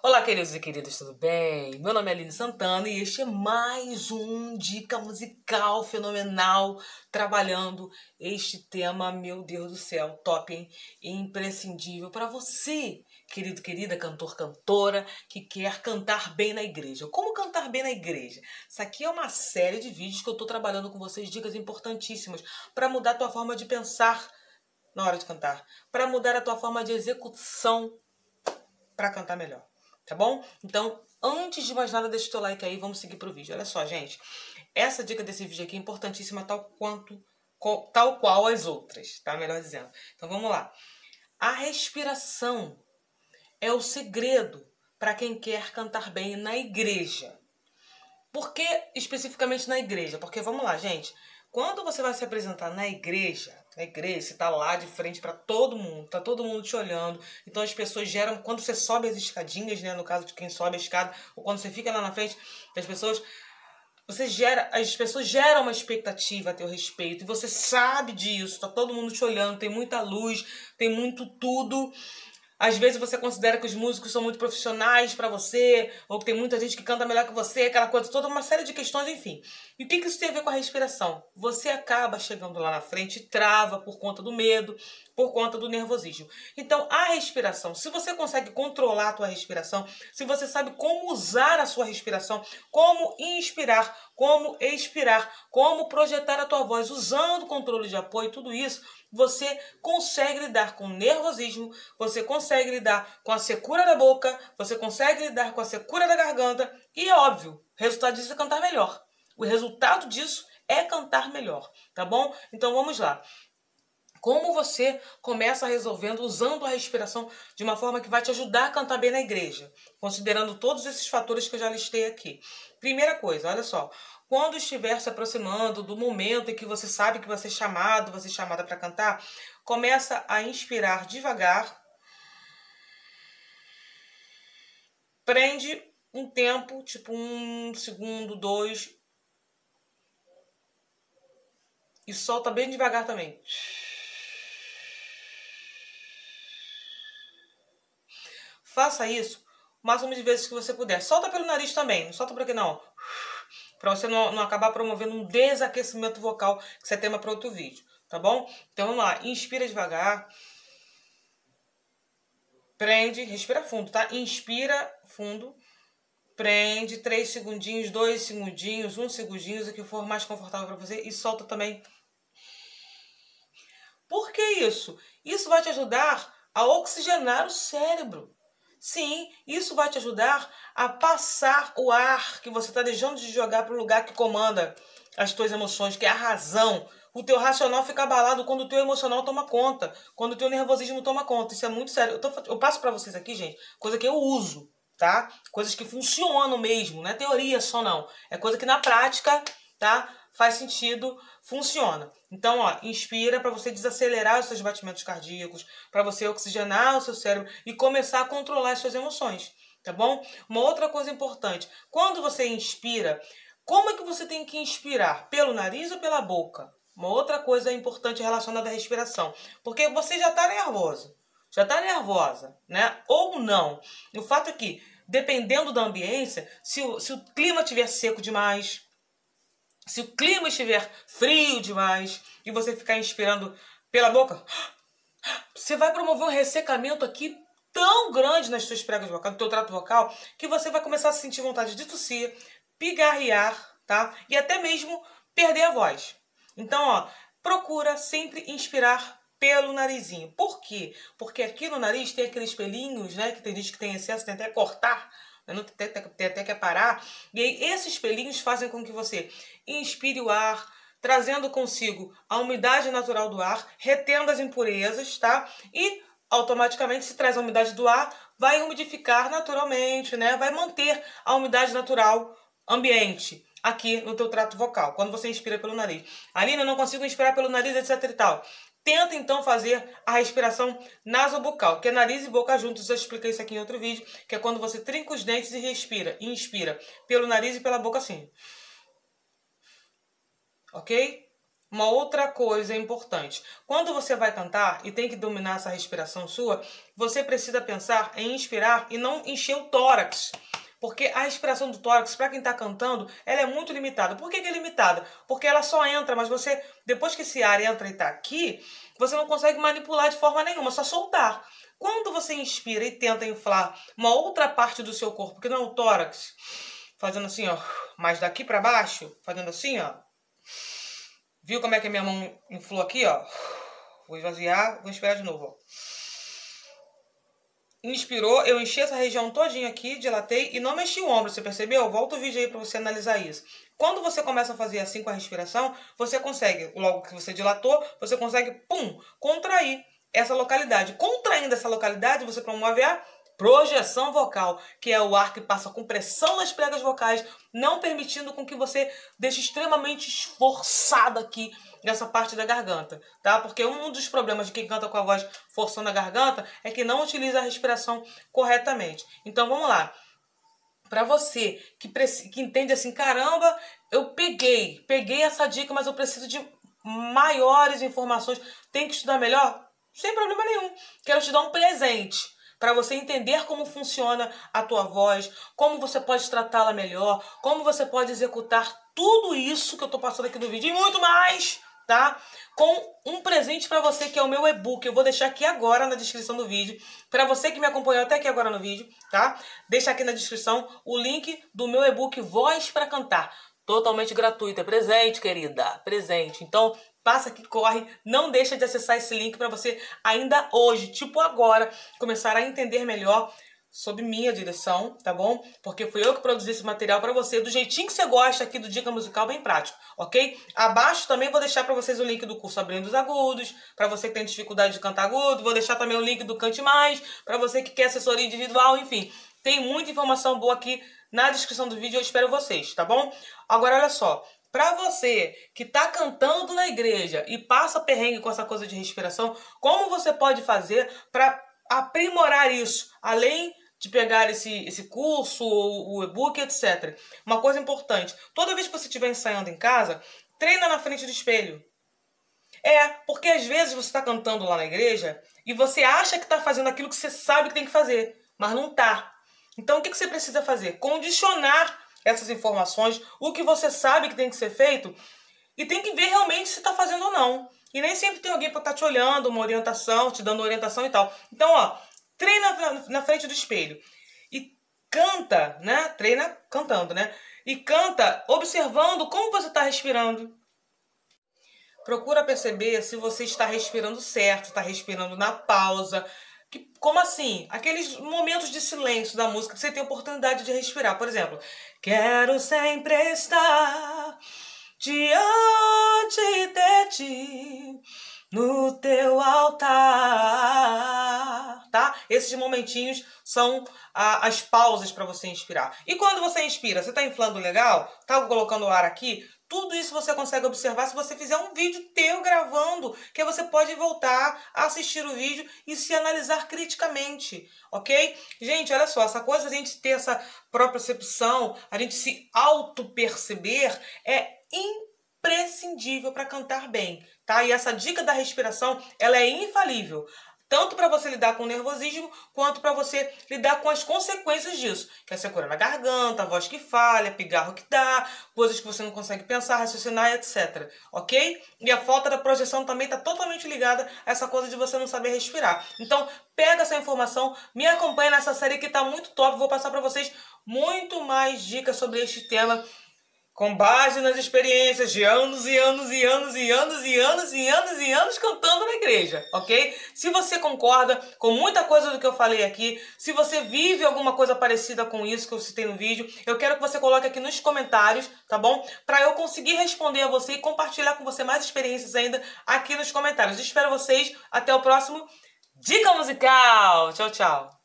Olá, queridos e queridas, tudo bem? Meu nome é Aline Santana e este é mais um Dica Musical Fenomenal, trabalhando este tema, meu Deus do céu, top, hein? Imprescindível para você, querido, querida, cantor, cantora, que quer cantar bem na igreja. Como cantar bem na igreja? Isso aqui é uma série de vídeos que eu estou trabalhando com vocês, dicas importantíssimas para mudar a tua forma de pensar na hora de cantar, para mudar a tua forma de execução para cantar melhor. Tá bom? Então, antes de mais nada, deixa o teu like aí, vamos seguir pro vídeo. Olha só, gente. Essa dica desse vídeo aqui é importantíssima, tal qual as outras, tá? Melhor dizendo. Então, vamos lá. A respiração é o segredo para quem quer cantar bem na igreja. Por que especificamente na igreja? Porque, vamos lá, gente. Quando você vai se apresentar na igreja, você tá lá de frente para todo mundo, tá todo mundo te olhando. Então as pessoas geram, quando você sobe as escadinhas, né, no caso de quem sobe a escada, ou quando você fica lá na frente, as pessoas geram uma expectativa a teu respeito, e você sabe disso, tá todo mundo te olhando, tem muita luz, tem muito tudo. Às vezes você considera que os músicos são muito profissionais pra você, ou que tem muita gente que canta melhor que você, aquela coisa toda, uma série de questões, enfim. E o que isso tem a ver com a respiração? Você acaba chegando lá na frente e trava por conta do medo, por conta do nervosismo. Então, a respiração, se você consegue controlar a tua respiração, se você sabe como usar a sua respiração, como inspirar, como expirar, como projetar a tua voz usando o controle de apoio, tudo isso, você consegue lidar com o nervosismo, você consegue lidar com a secura da boca, você consegue lidar com a secura da garganta e, é óbvio, o resultado disso é cantar melhor. O resultado disso é cantar melhor, tá bom? Então vamos lá. Como você começa resolvendo usando a respiração de uma forma que vai te ajudar a cantar bem na igreja, considerando todos esses fatores que eu já listei aqui. Primeira coisa, olha só, quando estiver se aproximando do momento em que você sabe que vai ser chamado, vai ser chamada para cantar, começa a inspirar devagar, prende um tempo, tipo 1 segundo, 2, e solta bem devagar também. Faça isso o máximo de vezes que você puder. Solta pelo nariz também, não solta por aqui não. Para você não acabar promovendo um desaquecimento vocal, que isso é tema para outro vídeo, tá bom? Então vamos lá, inspira devagar. Prende, respira fundo, tá? Inspira fundo. Prende 3 segundinhos, 2 segundinhos, 1 segundinho, o que for mais confortável para você. E solta também. Por que isso? Isso vai te ajudar a oxigenar o cérebro. Sim, isso vai te ajudar a passar o ar que você está deixando de jogar para o lugar que comanda as tuas emoções, que é a razão. O teu racional fica abalado quando o teu emocional toma conta, quando o teu nervosismo toma conta. Isso é muito sério. Eu passo para vocês aqui, gente, coisa que eu uso, tá? Coisas que funcionam mesmo, não é teoria só não. É coisa que na prática, tá? Faz sentido, funciona. Então, ó, inspira para você desacelerar os seus batimentos cardíacos, para você oxigenar o seu cérebro e começar a controlar as suas emoções, tá bom? Uma outra coisa importante, quando você inspira, como é que você tem que inspirar? Pelo nariz ou pela boca? Uma outra coisa importante relacionada à respiração, porque você já está nervoso, já está nervosa, né? Ou não. O fato é que, dependendo da ambiência, se o clima estiver seco demais, se o clima estiver frio demais e você ficar inspirando pela boca, você vai promover um ressecamento aqui tão grande nas suas pregas vocais, no teu trato vocal, que você vai começar a sentir vontade de tossir, pigarrear, tá? E até mesmo perder a voz. Então, ó, procura sempre inspirar pelo narizinho. Por quê? Porque aqui no nariz tem aqueles pelinhos, né? Que tem gente que tem excesso, tem até que cortar, tem até que parar. E aí esses pelinhos fazem com que você inspire o ar, trazendo consigo a umidade natural do ar, retendo as impurezas, tá? E automaticamente, se traz a umidade do ar, vai umidificar naturalmente, né? Vai manter a umidade natural ambiente aqui no teu trato vocal, quando você inspira pelo nariz. Aline, eu não consigo inspirar pelo nariz, etc e tal. Tenta então fazer a respiração nasobucal, que é nariz e boca juntos. Eu expliquei isso aqui em outro vídeo, que é quando você trinca os dentes e respira, e inspira pelo nariz e pela boca assim. Ok? Uma outra coisa importante. Quando você vai cantar e tem que dominar essa respiração sua, você precisa pensar em inspirar e não encher o tórax. Porque a respiração do tórax, para quem está cantando, ela é muito limitada. Por que é limitada? Porque ela só entra, mas você, depois que esse ar entra e está aqui, você não consegue manipular de forma nenhuma, só soltar. Quando você inspira e tenta inflar uma outra parte do seu corpo, que não é o tórax, fazendo assim, ó, mas daqui para baixo, fazendo assim, ó. Viu como é que a minha mão inflou aqui, ó? Vou esvaziar, vou inspirar de novo, ó. Inspirou, eu enchi essa região todinha aqui, dilatei e não mexi o ombro, você percebeu? Volta o vídeo aí para você analisar isso. Quando você começa a fazer assim com a respiração, você consegue, logo que você dilatou, você consegue, pum, contrair essa localidade. Contraindo essa localidade, você promove a projeção vocal, que é o ar que passa com pressão nas pregas vocais, não permitindo com que você deixe extremamente esforçado aqui nessa parte da garganta, tá? Porque um dos problemas de quem canta com a voz forçando a garganta é que não utiliza a respiração corretamente. Então vamos lá. Para você que entende assim, caramba, eu peguei essa dica, mas eu preciso de maiores informações, tem que estudar melhor? Sem problema nenhum. Quero te dar um presente para você entender como funciona a tua voz, como você pode tratá-la melhor, como você pode executar tudo isso que eu estou passando aqui no vídeo e muito mais, tá? Com um presente para você que é o meu e-book. Eu vou deixar aqui agora na descrição do vídeo. Para você que me acompanhou até aqui agora no vídeo, tá? Deixa aqui na descrição o link do meu e-book Voz para Cantar. Totalmente gratuito. É presente, querida. Presente. Então, passa aqui, corre. Não deixa de acessar esse link para você ainda hoje, tipo agora, começar a entender melhor sob minha direção, tá bom? Porque fui eu que produzi esse material para você, do jeitinho que você gosta aqui do Dica Musical, bem prático, ok? Abaixo também vou deixar para vocês o link do curso Abrindo os Agudos, para você que tem dificuldade de cantar agudo, vou deixar também o link do Cante Mais, para você que quer assessoria individual, enfim. Tem muita informação boa aqui na descrição do vídeo, eu espero vocês, tá bom? Agora, olha só. Para você que está cantando na igreja e passa perrengue com essa coisa de respiração, como você pode fazer para aprimorar isso, além de pegar esse curso, o e-book, etc. Uma coisa importante, toda vez que você estiver ensaiando em casa, treina na frente do espelho. Porque às vezes você está cantando lá na igreja e você acha que está fazendo aquilo que você sabe que tem que fazer, mas não está. Então o que você precisa fazer? Condicionar essas informações, o que você sabe que tem que ser feito, e tem que ver realmente se está fazendo ou não. E nem sempre tem alguém para estar te olhando, uma orientação, te dando orientação e tal. Então, ó, treina na frente do espelho. E canta, né? Treina cantando, né? E canta observando como você está respirando. Procura perceber se você está respirando certo, está respirando na pausa. Como assim? Aqueles momentos de silêncio da música que você tem oportunidade de respirar. Por exemplo, quero sempre estar diante de ti, no teu altar, tá? Esses momentinhos são as pausas para você inspirar. E quando você inspira, você tá inflando legal? Tá colocando o ar aqui? Tudo isso você consegue observar se você fizer um vídeo teu gravando, que você pode voltar a assistir o vídeo e se analisar criticamente, ok? Gente, olha só, essa coisa de a gente ter essa propriocepção, a gente se auto-perceber é imprescindível para cantar bem, tá? E essa dica da respiração, ela é infalível. Tanto para você lidar com o nervosismo, quanto para você lidar com as consequências disso. Que é a secura na garganta, a voz que falha, pigarro que dá, coisas que você não consegue pensar, raciocinar, etc. Ok? E a falta da projeção também está totalmente ligada a essa coisa de você não saber respirar. Então, pega essa informação, me acompanha nessa série que está muito top. Vou passar para vocês muito mais dicas sobre este tema, com base nas experiências de anos e anos e anos e anos e anos e anos e anos cantando na igreja, ok? Se você concorda com muita coisa do que eu falei aqui, se você vive alguma coisa parecida com isso que eu citei no vídeo, eu quero que você coloque aqui nos comentários, tá bom? Para eu conseguir responder a você e compartilhar com você mais experiências ainda aqui nos comentários. Espero vocês. Até o próximo Dica Musical. Tchau, tchau.